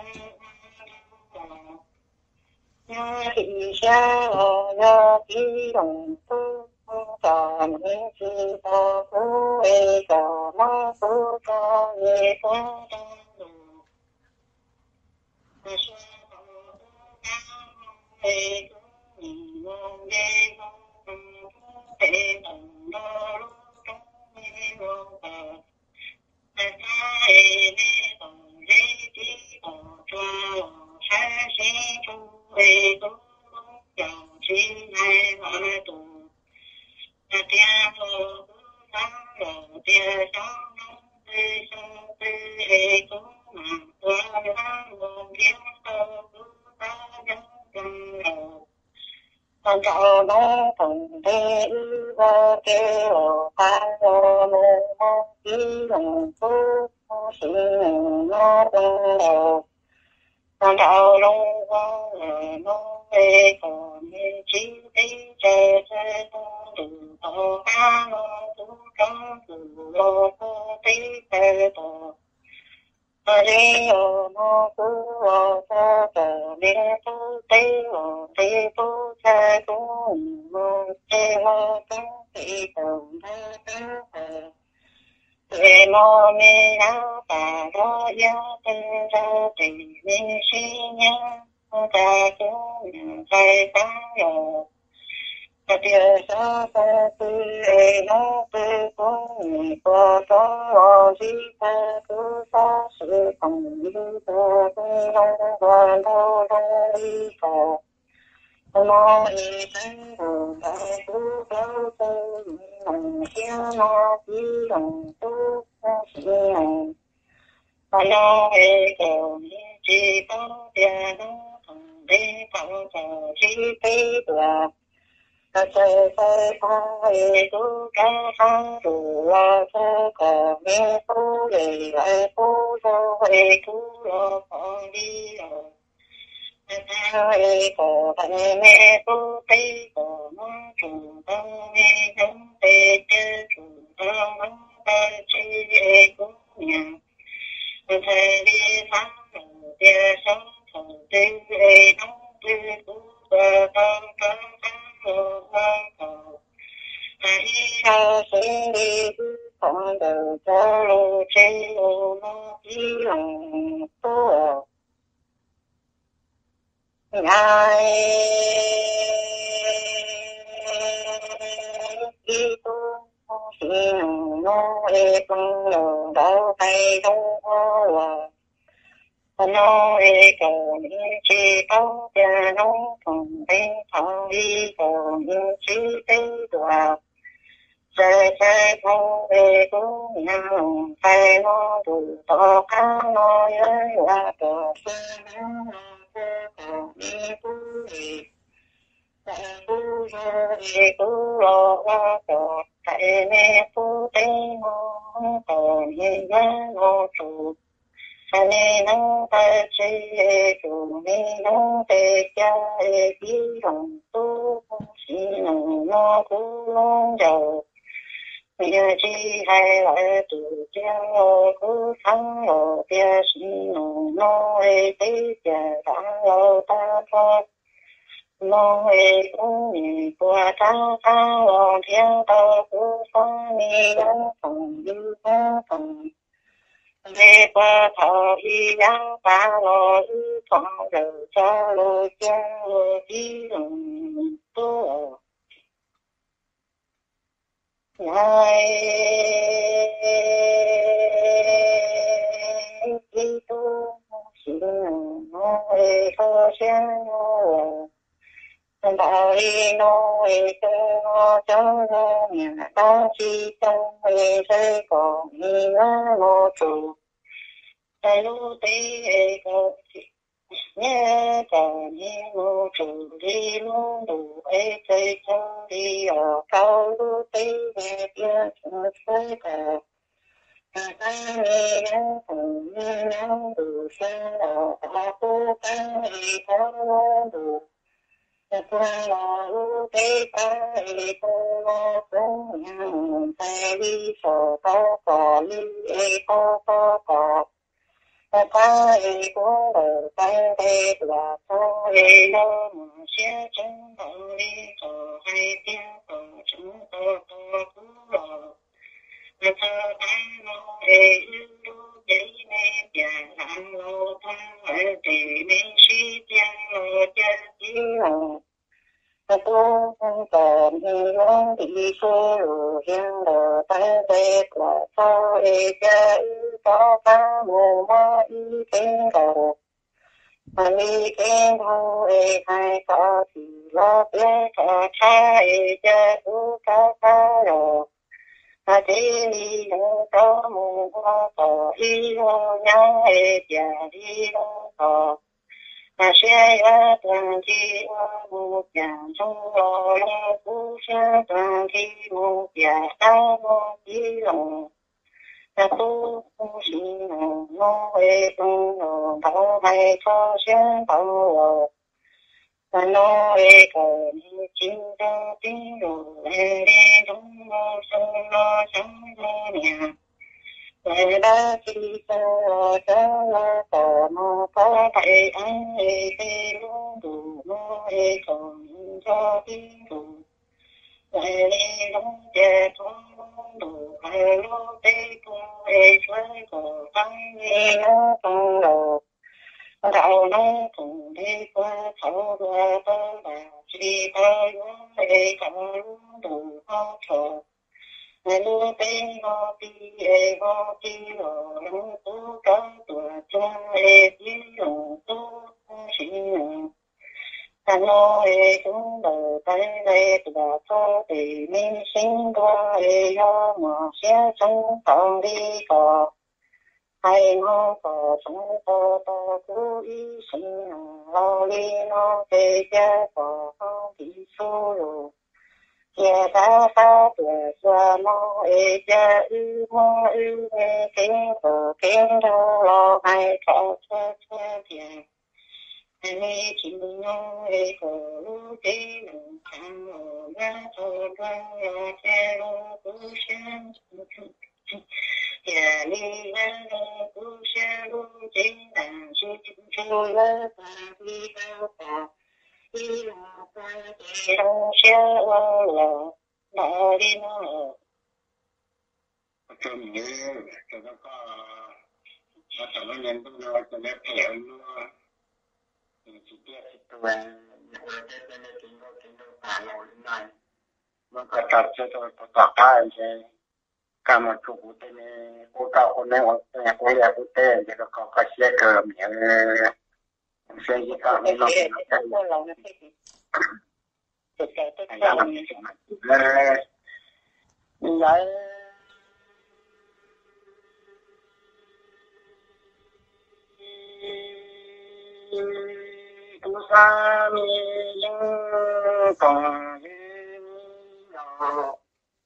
B: nhớ thì sao nhớ chi đồng tu cho mình chi bao phú ê cho nó phú cho ye có đâu con cháu nó cùng đi vô kêu ta vô mơ mơ ký lòng phú sinh nó đông đầu con cháu đông vô lời nó về còn như chí tí trẻ trẻ to đừng to cá nó tú trắng từ lo có tí tê to ta đi ở nó cú ở ta trở đi tu tế ở tế tu cha tu mơ tế mơ tế tế tổng ta ta ta tế mơ mê na ta đó ya tế ra tế mê si nhá ta tu nhà tay ta rồi ta tiêu sa ta tu e nó tu con có có gì ta tu sa sự phòng như ta tu long quan đâu long đi có nó đi đến đường ta tu cao tu lòng hiếu nó chỉ lòng tu chỉ lòng ta lo e cầu chỉ có tiền nó còn đi cầu cầu chỉ thấy được ta chơi chơi phải tu ca pha tu la tu ca mê tu lệ lại tu cho hệ tu lo con đi rồi ta hệ có thằng mẹ tu tây có nó chủ ta mẹ giống tây chơi chủ ta nó ta chơi hệ cũng nhà thầy đi thắng đầu tia sống thần tinh ấy nóng tư cú và tâm tâm tâm hồ hoang cầu hãy ra sinh đi con đầu cho lô trên lô nó đi lòng tô ngài đi tu xin nó ê con đầu đau tay đau hoa nó ê cầu những chi tao cha nó còn bên thằng đi cầu những chi tế đoạt sẽ sẽ không ê cũng nhau phải nó đủ to cá nó ấy qua tổ sư nó cầu đi tu đi tu rồi tu lo qua tổ tại mẹ tu tế nó còn như nó chủ anh nắng ta chơi chủ mi nắng tê cha đi lòng tu chỉ nắng nó cũng nắng giàu bây chỉ hay là tu cha cứ thắng rồi bia xin nắng nó tê cha thắng rồi ta thôi nó cũng nhìn qua ta ta lòng thiên ta cũng phong mi nắng phòng như phòng lê qua thọ y yang ba lo y thọ đầu cho lô cha lô đi đồng tu ngài đi tu xin nói cho xem đạo y nói cho cho nhà ta chi trong thế còn y nó chủ tại lúc tế có nhớ cả những ngô chủ đi luôn đủ ấy chơi cho đi ở cao lúc tế nghe kia cho thế cả ta nghe nó cũng như nó đủ sang ở ta cố gắng đi có đủ qua là lúc tế ta đi cô lo cố nhau ta đi sổ có có đi có có có ta ấy cũng ở tay đây là tôi nó sẽ chúng tôi đi tổ hay tiếng tổ chúng tôi tôi cũng rồi mà thơ ai nó để lưu giấy mê và làm lô ta ở để mình suy tiếng lô chân đi lòng tôi không còn những đi số hiện ở tay đây là tôi cha có cá mồ mò y tên đầu mà y tên đầu hai có thì lo biết cho cha cha u cá cá rồi mà thế đi nó có mồ mò có y lo nhau cha đi lo có mà sẽ ra toàn chi một nhà trong lo lo cũng sẽ toàn chi một nhà ta một chi lòng ta tu cũng xin nó về tu nó bảo hay cho sẽ bảo và nó về cầu đi chính ta tiếng rồi về đi đúng nó sông nó sống nó nhà về đã khi cho cho nó có nó có thể anh ấy thì luôn đủ nó ấy còn cho tiếng đủ về đi đúng chè không đủ về lúc tê cũng ấy chơi cổ tăng đi nó không đầu đạo nó cùng đi qua thấu qua tớ là chỉ tới nó ấy còn luôn đủ nó thở ngày lúc tê nó đi ấy nó đi rồi nó tú có tuổi chung ấy đi rồi tú xin ta nói cũng đầu tay đây là cho thì mình sinh qua để cho mà sẽ sống còn đi có hay nó có sống to to cố ý sinh lo đi nó về cha có không bị số rồi cha ta ta tuổi qua nó ê cha ư mơ ư ê cái cổ cái đâu lo hay có cha cha tiền anh chỉ nói cổ lúc thế lòng thang ở ngã thô đoan là che lo cố sáng 家里人不是路尽但是除了把你的话，一路把你留下忘了哪里呢？
A: 这你这个个，我怎么年度呢？这个配合呢？嗯，几点几度啊？你我这边的听到听到大老人来，我个大这都不打开些。Kamu cukup ini, udah udah udah udah udah jadi kau kasih ke mina, saya jika minum kusami yang kau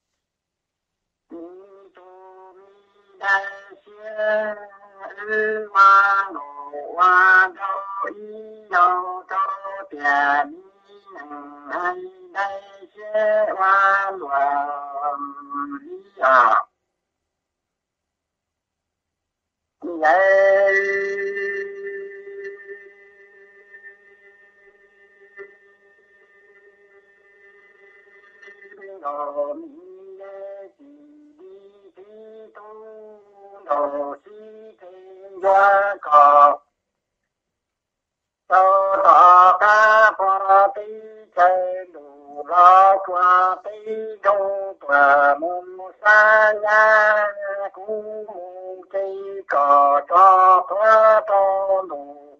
A: đại xưa hoa nụ hoa đâu ý đâu đâu tiền hay đại xưa hoa luồng ý à vậy đồ mi đồ sĩ thiên gia cọ tao tỏ ca qua tí chơi đủ lo qua tí đông tòa môn xa nha cú mù chi cọ cho thoa to đủ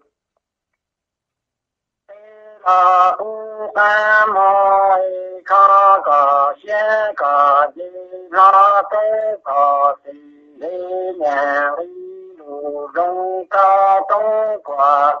A: là u ca môi khó cọ xe cọ gì lo tế cọ gì đi nhà đi đủ rong ca tông quả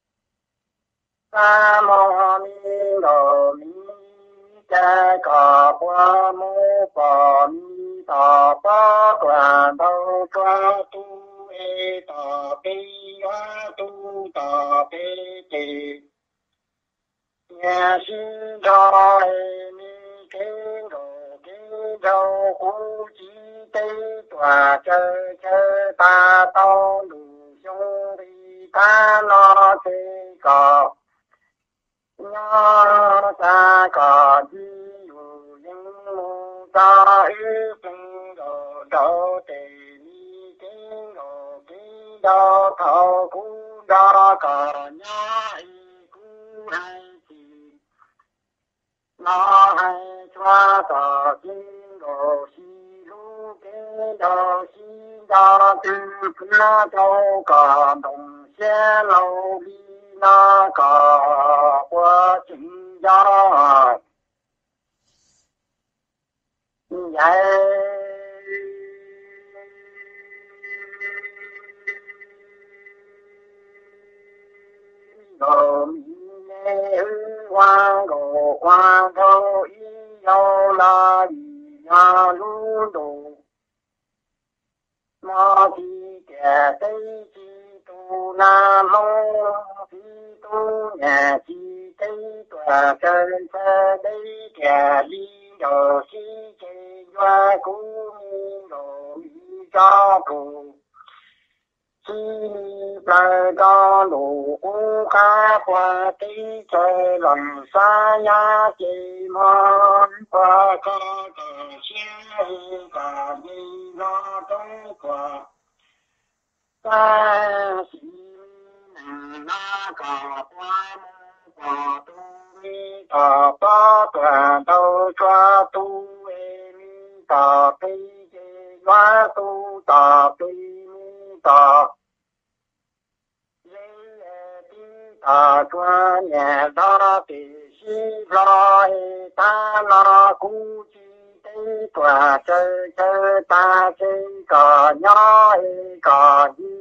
A: sa mô ni đồ mi cha cọ qua mô bò mi tò bó quả đâu cho tu e tò bê hoa tu tò bê tì nhà sinh cho e mi kinh đồ kinh đâu cú chi tây tòa chơi chơi ta tao đủ chung đi ta lo chơi cọ nhớ ta cọ đi dù những mù ta ư kinh đồ đâu tề mi kinh đồ kinh đâu thầu cú đó cọ nhớ y cú hay chi nó hay choa tỏ kinh đồ xí lu kinh đồ xí đa tư nó châu cả đồng xe lâu đi na cả qua chính gia vậy đồ mi hoa đồ hoa đâu ý đâu là gì nhà lu đồ ma thi kẻ tây chi tu nam mô thi tu nhà chi tây tòa chân xa đây kẻ đi đồ chi chê doa cú mi đồ mi cho cụ chi mi ba đo đủ u ca qua tí chơi lần xa ya chê mòn qua ca cờ xe cả đi lo đông quả ta si na ca qua mô quả tu mi ta pa toàn đâu cho tu e mi ta pi chê doa tu ta pi mi ta ta qua nhà đó thì si lo ta lo cú chi tây tòa chơi chơi ta chơi cò nhỏ cò đi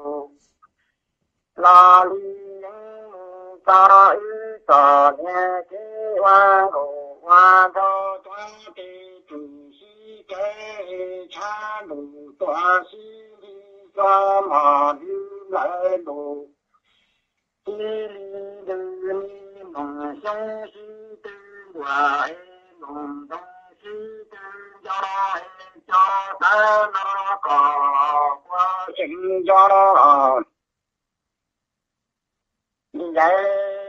A: lo li ta ư cò nhà cái hoa hồ hoa đó tòa tây chủ si cái cha đủ tòa si đi cho mà đi lại đủ đi đi mong sống si tư hòa mong đông si tư do cho ta nó có qua sinh cho vậy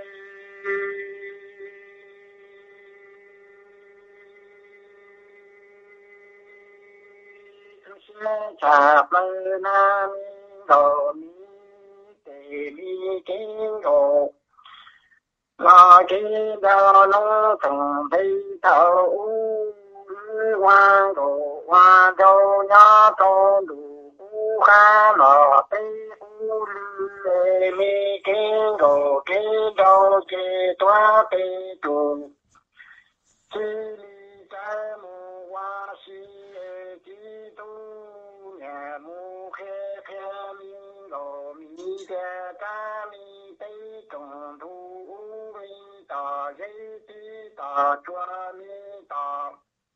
A: chạp lơ nam đồ mi tề mi kiến đồ là cái đó nó thường thấy thấu hoa đồ hoa đâu nhá tô đủ khá lọ tây u lê mi kiến đồ cái đâu cái toa tây tuồng chi li trái mù hoa si chi tu nhà mù khe khe mi đồ mi khe ca mi tây tuồng thu mi tà giấy tí tà chua mi tà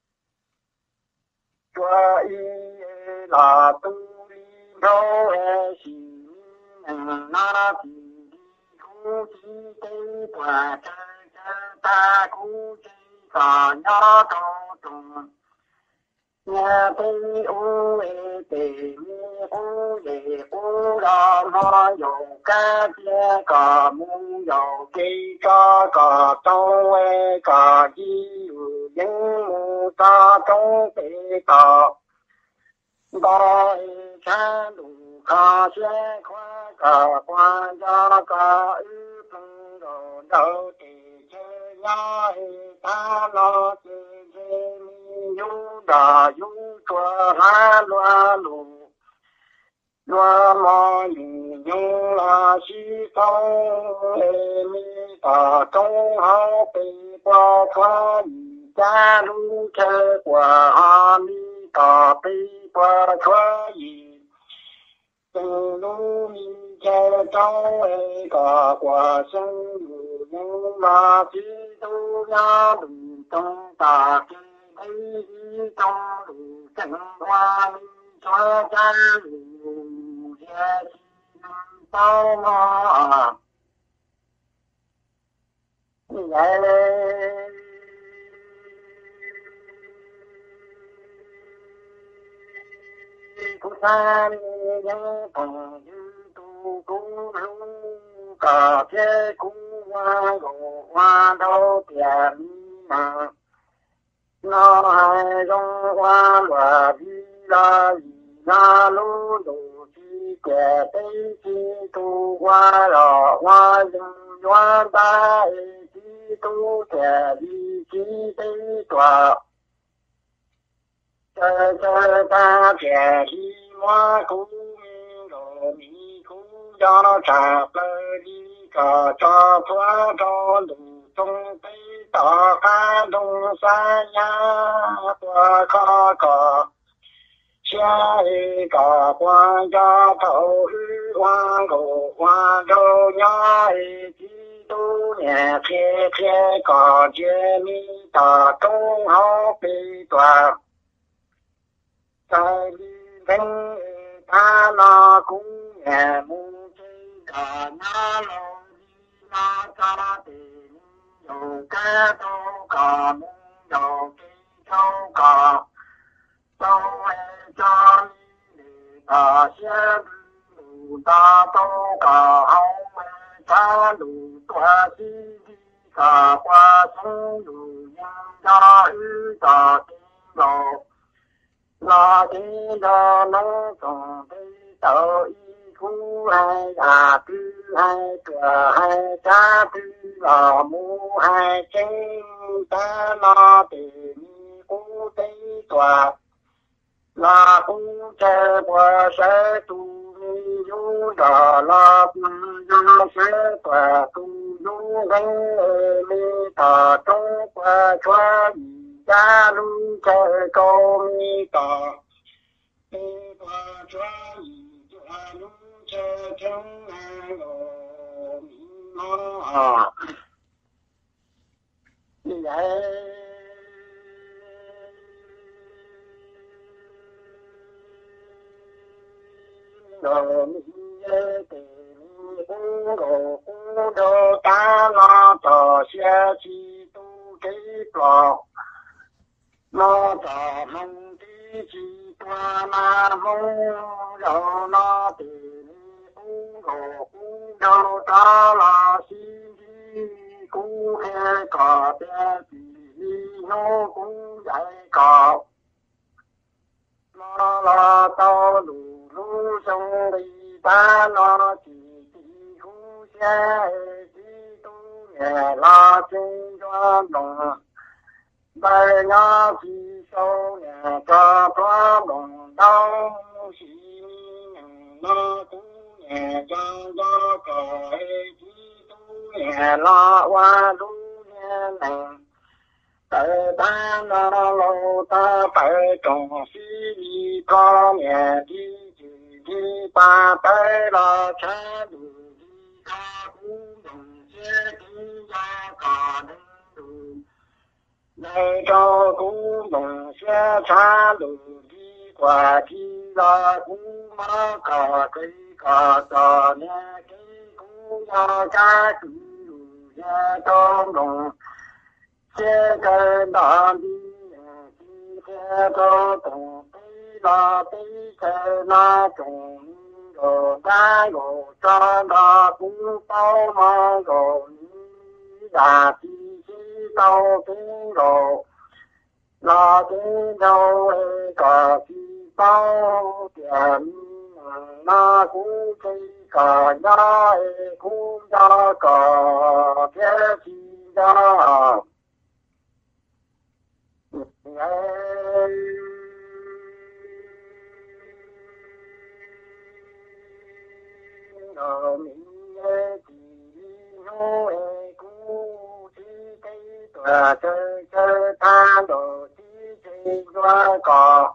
A: chua y là tu li đâu e si na ti khu chi tây tòa cha cha ta khu chi cả nhớ tô tùng nhà tây u e tề mi u lệ u đà ma dầu ca chia cả mu dầu cây ca cả tông e cả di những mu ta trong tề cả ba cha đủ ca xe khoa cả quan gia cả ư tung đồ đâu tề chơi nhá ta lo chơi chơi mi yu đà yu chua ha loa lu loa ma yu yu la si tông e mi ta trong hao pe qua khoa yi cha lu chơi qua ha mi ta pe qua khoa yi từ lu mi chơi trong e cả qua sân yu nhưng mà chỉ tu ya đủ trong ta ki thấy trong đủ chân hoa mi cho cha đủ ya tao mà vậy tu sa những phần tu cũng lu cả thế cũng hoa gồ hoa đâu tiền mà nó hay trong hoa và đi ra gì ra lú đồ chi kẻ tây chi tu hoa lò hoa rừng hoa ba chi tu kẻ đi chi tây tòa chờ chờ ta kẻ đi hoa cú mi đồ mi cú cho nó chạp lơ đi cả cho thoa cho đủ tung tây tỏ ca đông xa nhá qua kho cỏ xa y cả quan gia thấu hư hoa gồ hoa đâu nhá y chi tu nhẹ khê khê cỏ chê mi tà trung hao bì tòa ta đi vinh ta na cũng nhẹ mu chi cả nhá lo đi na cha tì dầu ca tô cả mu dầu kỳ châu cả châu e cho mi ta xe đủ ta tô cả hông e cha đủ toa chi đi cả qua sông đủ nhân cha ư ta tin đồ là đi ra nó còn đi tờ y khu hai là tư hai cửa hai cha tư là mu hai chân ta lo tìm u tây tòa là u che qua sẽ tu mi yu đà la yu sẽ tòa tu yu gánh mi ta trong qua choa cha lu che câu mi ta mi ta choa cha lu che trong lo mi nó như vậy đồ mi tề mi u đồ u đồ ta lo tờ xe chi tu cái trò lo tờ mong tí chi na mô rô na tỳ u rô u rô ta la si di cu he ca te tỳ nô cu dạy ca la la ta lu lu sông đi ta la tỳ tỳ cu xe di tu nghe la chân doan đồng đại ngã phi sâu nhà ca thoa đồng đau sĩ na tu nhà cha gia cờ chi tu nhà la hoa lu nhà nàng tại ta na lâu ta tại trồng phi đi con nhà đi chỉ đi ba tới la cha đủ đi ca cú đồng xe đi ra cả đến đủ này cho cú mừng xe xa lù đi qua đi ra cú má cả cây cả tờ nè cây cú ra cha cú lù xe trong đồng xe cây đàn đi đi xe cho tổng cây là cây xe na trồng rồi cái rồi cho ra cú bao mà rồi là đi tao tiếng đồ là tiếng đâu cả khi tao tiền na cú cây cả nhà cú nhà cả thế chi ra ờ mình chỉ nói và chơi chơi ta đồ chi chi qua cỏ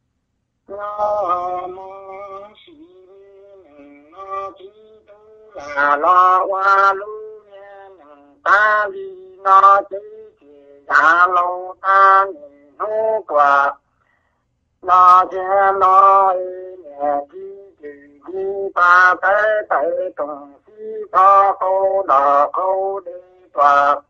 A: nó mô xí nó chi tu là lo hoa lu nha ta đi nó chi chi đã lâu ta nhìn hô quả nó che nó nhẹ chi chi đi ta tới tới cùng chi ta cô đỏ cô đi tòa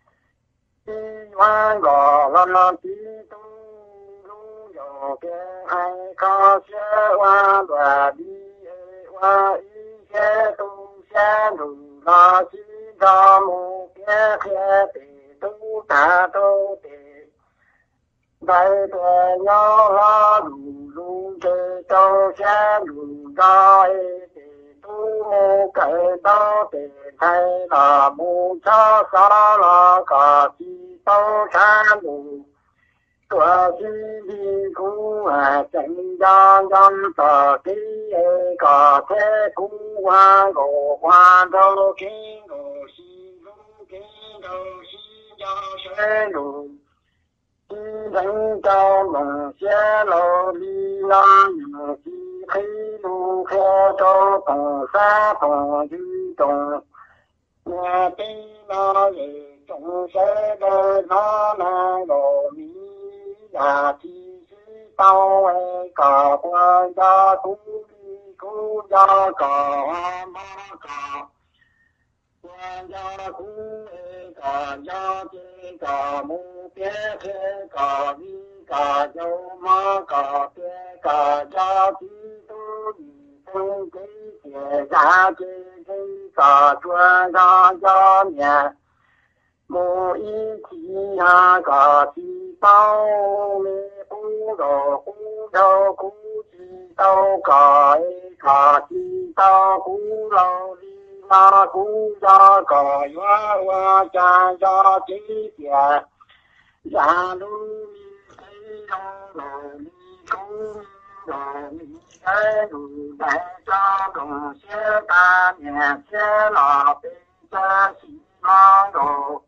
A: hoa gò lo lo tí tu lu dò ke ai có xe hoa và đi hoa y xe tu xe đủ lo chi do mu ke khe tì tu ta tu tì đại tuệ nhỏ lo đủ lu ke cho xe đủ do tì tu mu ke to tì thay là mu cho sa la cả tao cha đủ tua chi đi cú à chân giang giang tờ kí cả thế cú hoa gồ hoa đâu kí gồ xi gồ kí đâu xi cho xe đủ chi đánh cho mừng xe lô đi la mừng chi khí lu khe cho tầng xa tầng dư tầng nhà tí nó gì chúng sẽ đời nó nàng đồ mỹ là chi sĩ tao ấy cả quan gia tu đi cú gia cả ma cả quan gia cú ấy cả gia chế cả mu bế khế cả vi cả dâu ma cả bế cả gia chi tu đi thân ký chế gia chế chế cả quan gia gia nhà mô y chi ha cả chi bao mê u đồ u đâu cú chi tao cả cả chi tao cú lâu đi ma cú gia cả hoa hoa cha gia chi tiệt gia lu mi đồ mi cú đồ mi cái đồ đại cha đồ xe ta nhà xe lò bên cha chi ma đồ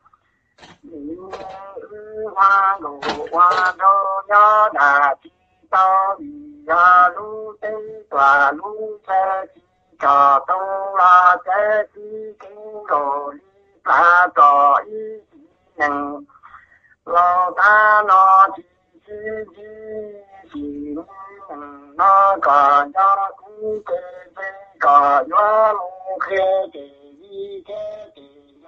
A: hoa đồ hoa đô nhớ đà chi tao vì ya lu tê tòa lu xe chi trò tông la xe chi kinh đồ li ta trò y chi nhằng lo ta nó chi chi chi chi nó cả ya cu kê kê cả ya lu kê kê y kê kê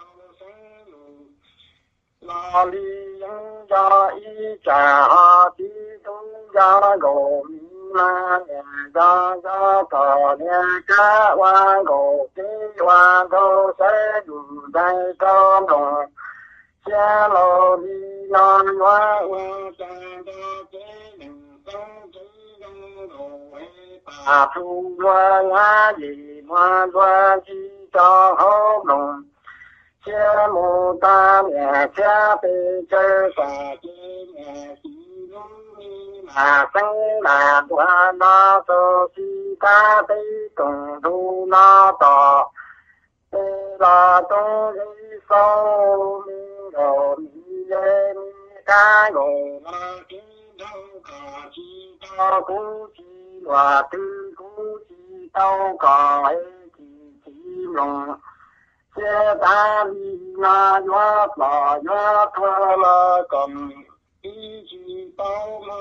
A: la li yang gia y cha ha ti tung gia gò mi na nhà do do cờ nhà cá quan cổ tí quan đô sẽ đủ tay con đồng cha lô đi non hoa hoa cha cha chế đừng sống chỉ đông đồ bà thu hoa hoa gì hoa hoa chi cho hốt đồng cha mô ta nhà cha bê chơ bà chế nhà chi mà sinh là qua nó so chi ta tí cùng thu nó tỏ tê là tô đi sâu mi đồ mi lê mi cá gồ ma chi đâu cả chi to cú chi hòa tư cú chi tao cả ấy chi chi lòng xe ta đi na gió bò gió thơ là cầm ý chí bao mà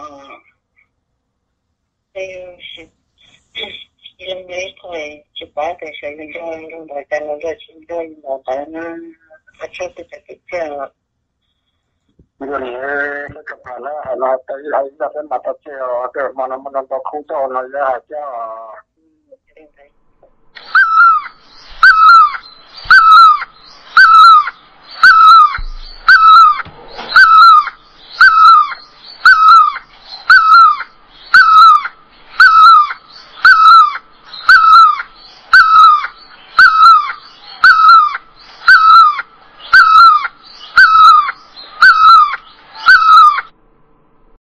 B: Đây là lần đấy thôi chỉ ba cái sự liên quan đến đại tan là chỉ đôi mà tại nó phát sinh từ cái cái
A: bây giờ cái tập đoàn nó là tới đây là cái mặt trời cái mà nó nó có không cho nó ra cho